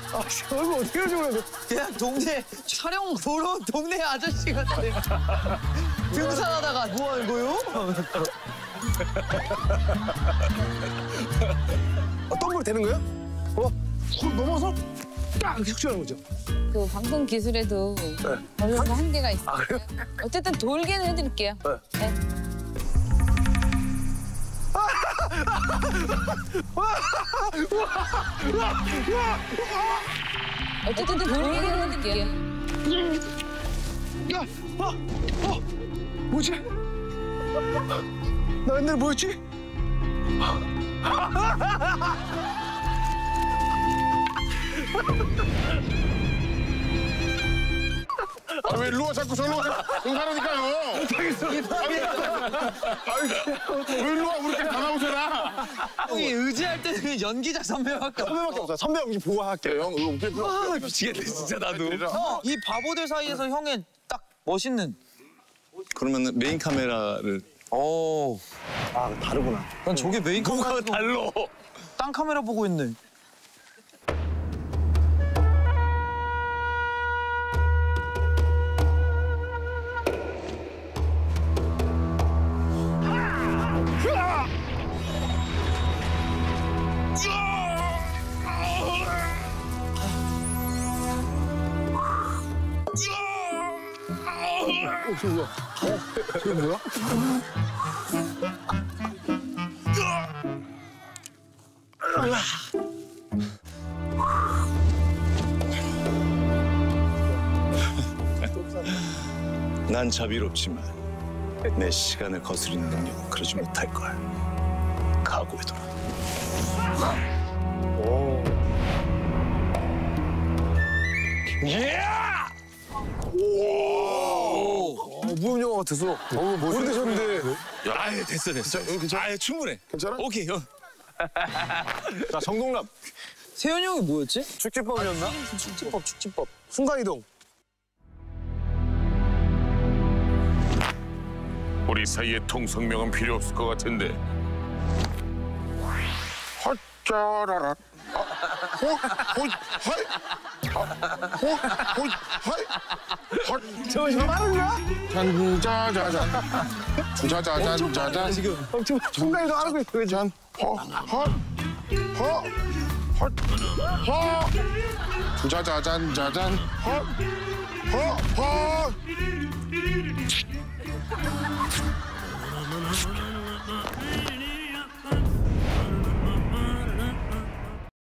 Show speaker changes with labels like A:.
A: 얼굴 어떻게 하지 그래?
B: 그냥 동네 촬영 보러 온 동네 아저씨 같아. 등산하다가 뭐 하는 거요?
A: 덤블 되는 거야? 넘어서 딱 숙제하는 거죠.
C: 그 방송 기술에도 어느 정도 한계가 있어요. 어쨌든 돌게는 해드릴게요. 네. 어쨌든 돌게는 해드릴게요.
A: 야, 뭐지? 나 옛날에 뭐였지?
D: 왜 일로 와 자꾸 저로 가라니까요. 왜 일로 와 우리까지 다 나오잖아.
B: 형이 의지할 때는 연기자 선배밖에 없어.
A: 선배밖에 없어요. 선배 여기 보고 할게요.
D: 형 이거 웃길 필요 없어.
B: 미치겠네 진짜 나도. 이 바보들 사이에서 형의 딱 멋있는.
E: 그러면 메인 카메라를.
B: 오.
A: 아, 다르구나.
B: 난 저게 메인 카메라.
E: 뭐가 달러.
B: 딴 카메라 보고 있네.
A: 저게 뭐야?
E: 난 자비롭지만 내 시간을 거스르는 능력은 그러지 못할 거야. 각오해둬라.
A: 무협 영화 같아서. 오래되셨는데.
E: 아예 됐어.
D: 괜찮아?
E: 아예 충분해.
D: 괜찮아?
E: 오케이 형.
A: 자, 정동남.
B: 세현이 형이 뭐였지?
A: 축지법이었나? 축지법. 순간이동.
D: 우리 사이에 통성명은 필요 없을 것 같은데. 헛짜라라.
A: 저 빠른가?
D: 짜자잔. 짜자잔 짜잔.
A: 지금. 순간이동 하고 있어.
D: 짠. 허. 짜자잔 짜잔. 허.